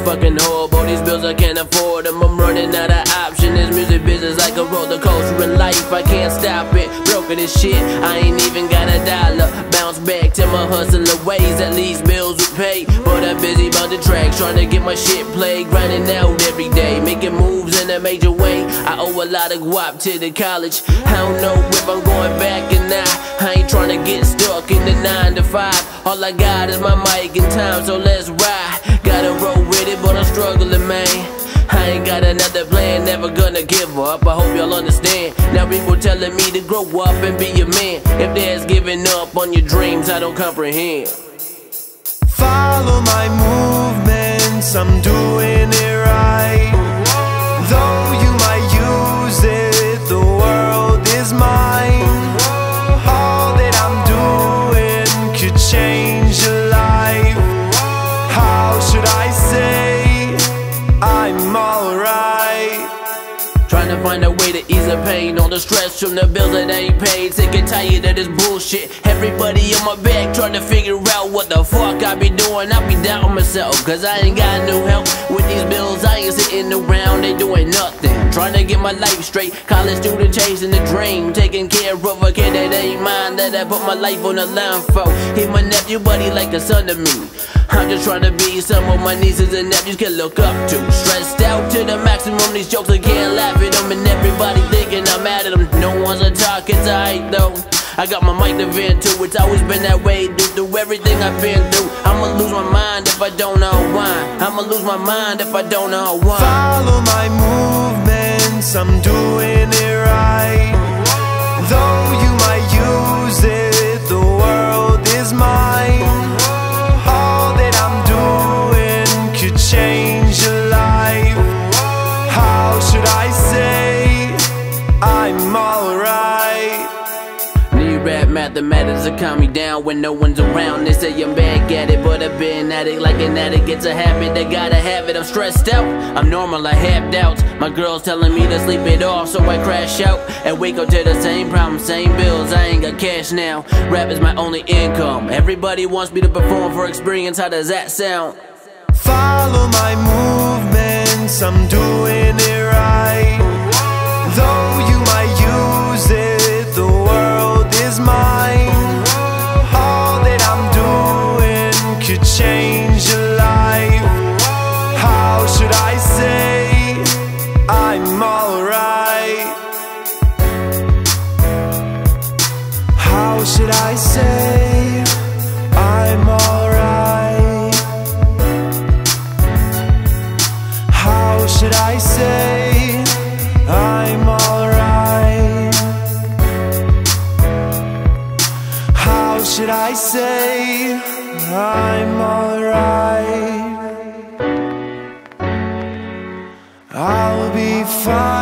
fucking horrible. These bills I can't afford them. I'm running out of options. This music business like a roller coaster in life. I can't stop it. Broken as shit. I ain't even got a dollar. Bounce back to my hustling ways. At least bills will pay. But I'm busy about the tracks, trying to get my shit played. Grinding out every day, making moves in a major way. I owe a lot of guap to the college. I don't know if I'm going back or not. I ain't trying to get stuck in the 9 to 5. All I got is my mic and time, so let's ride. Gotta roll with it, but I'm struggling, man. I ain't got another plan, never gonna give up. I hope y'all understand. Now people telling me to grow up and be a man. If there's giving up on your dreams, I don't comprehend. Follow my movements, I'm doing it right. Though you might use it, the world is mine. All that I'm doing could change your life. How should I say I'm alright? Trying to find a way to ease the pain, all the stress from the bills that ain't paid. Sick and tired of this bullshit. Everybody on my back trying to figure out what the fuck I be doing. I be doubting myself, cause I ain't got no help with these bills. I ain't sitting around, they doing nothing. Trying to get my life straight. College student chasing the dream, taking care of a kid that ain't mine, that I put my life on the line for. He my nephew, but he like a son to me. I'm just trying to be someone my nieces and nephews can look up to. Stressed out to the maximum, these jokes I can't laugh at them. And everybody thinking I'm mad at them. No one's a talk, it's alright though. I got my mic to vent to, it's always been that way. Through everything I've been through, I'ma lose my mind if I don't know why. I'ma lose my mind if I don't know why. Follow my movements, I'm doing it right. Though you might use it, the world is mine. All that I'm doing could change your life. How should I say I'm alright? Need rap mathematics to calm me down when no one's around. They say I'm back at it, but I've been at it like an addict. It's a habit, I gotta have it. I'm stressed out, I'm normal, I have doubts. My girl's telling me to sleep it off, so I crash out and wake up to the same problem, same bills. I ain't got cash now, rap is my only income. Everybody wants me to perform for experience, how does that sound? Follow my movements, I'm doing it right. Though you might use it, the world is mine. All that I'm doing could change your life. How should I say I'm alright? How should I say I'm alright? How should I say I'm alright? How should I say I'm alright? I'll be fine.